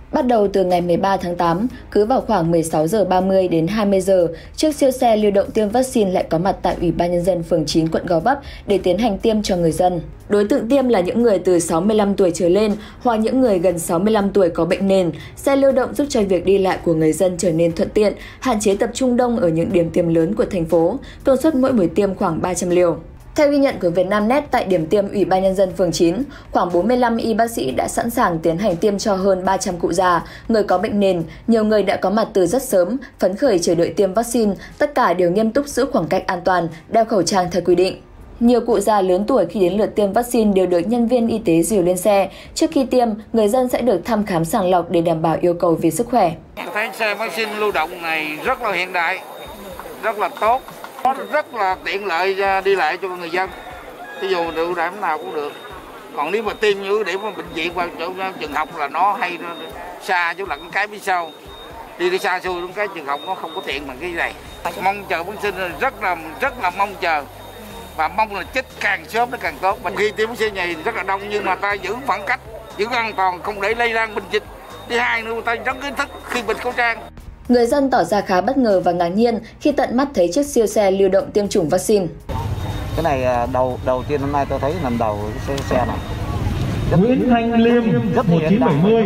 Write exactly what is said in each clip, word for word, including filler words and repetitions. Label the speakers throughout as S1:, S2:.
S1: Bắt đầu từ ngày mười ba tháng tám, cứ vào khoảng mười sáu giờ ba mươi đến hai mươi giờ, chiếc siêu xe lưu động tiêm vaccine lại có mặt tại Ủy ban Nhân dân phường chín quận Gò Vấp để tiến hành tiêm cho người dân. Đối tượng tiêm là những người từ sáu mươi lăm tuổi trở lên hoặc những người gần sáu mươi lăm tuổi có bệnh nền. Xe lưu động giúp cho việc đi lại của người dân trở nên thuận tiện, hạn chế tập trung đông ở những điểm tiêm lớn của thành phố. Công suất mỗi buổi tiêm khoảng ba trăm liều. Theo ghi nhận của Vietnamnet tại điểm tiêm Ủy ban Nhân dân phường chín, khoảng bốn mươi lăm y bác sĩ đã sẵn sàng tiến hành tiêm cho hơn ba trăm cụ già, người có bệnh nền. Nhiều người đã có mặt từ rất sớm, phấn khởi chờ đợi tiêm vaccine. Tất cả đều nghiêm túc giữ khoảng cách an toàn, đeo khẩu trang theo quy định. Nhiều cụ già lớn tuổi khi đến lượt tiêm vaccine đều được nhân viên y tế dìu lên xe. Trước khi tiêm, người dân sẽ được thăm khám sàng lọc để đảm bảo yêu cầu về sức khỏe.
S2: Tôi thấy xe vaccine lưu động này rất là hiện đại, rất là tốt. Nó rất là tiện lợi đi lại cho người dân. Ví dụ ưu đãi nào cũng được. Còn nếu mà tiêm như để mà bệnh viện và chỗ trường học là nó hay nó xa chỗ là cái phía sau. Đi đi xa xôi cái trường học nó không có tiện bằng cái này. Mong chờ vaccine rất là rất là mong chờ. Và mong là chích càng sớm nó càng tốt. Và khi tiêm vaccine này rất là đông nhưng mà ta giữ khoảng cách, giữ an toàn không để lây lan bệnh dịch. Thứ hai nữa ta rất kiến thức khi bịt khẩu trang.
S1: Người dân tỏ ra khá bất ngờ và ngạc nhiên khi tận mắt thấy chiếc siêu xe lưu động tiêm chủng vaccine.
S3: Cái này đầu đầu tiên hôm nay tôi thấy lần đầu cái xe, xe này.
S4: Rất Nguyễn Thanh Liêm
S3: rất
S4: một chín bảy mươi.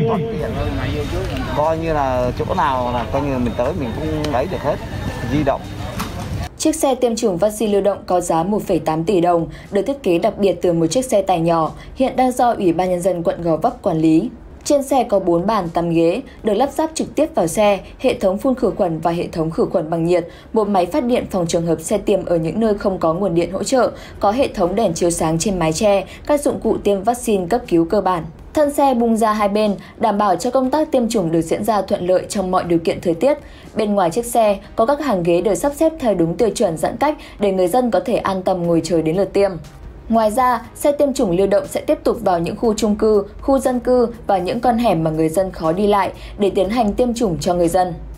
S3: Coi như là chỗ nào là coi như mình tới mình cũng lấy được hết, di động.
S1: Chiếc xe tiêm chủng vaccine lưu động có giá một phẩy tám tỷ đồng, được thiết kế đặc biệt từ một chiếc xe tải nhỏ, hiện đang do Ủy ban Nhân dân quận Gò Vấp quản lý. Trên xe có bốn bàn tăm ghế, được lắp ráp trực tiếp vào xe, hệ thống phun khử khuẩn và hệ thống khử khuẩn bằng nhiệt, một máy phát điện phòng trường hợp xe tiêm ở những nơi không có nguồn điện hỗ trợ, có hệ thống đèn chiếu sáng trên mái che, các dụng cụ tiêm vaccine cấp cứu cơ bản. Thân xe bung ra hai bên, đảm bảo cho công tác tiêm chủng được diễn ra thuận lợi trong mọi điều kiện thời tiết. Bên ngoài chiếc xe có các hàng ghế được sắp xếp theo đúng tiêu chuẩn giãn cách để người dân có thể an tâm ngồi chờ đến lượt tiêm. Ngoài ra, xe tiêm chủng lưu động sẽ tiếp tục vào những khu chung cư, khu dân cư và những con hẻm mà người dân khó đi lại để tiến hành tiêm chủng cho người dân.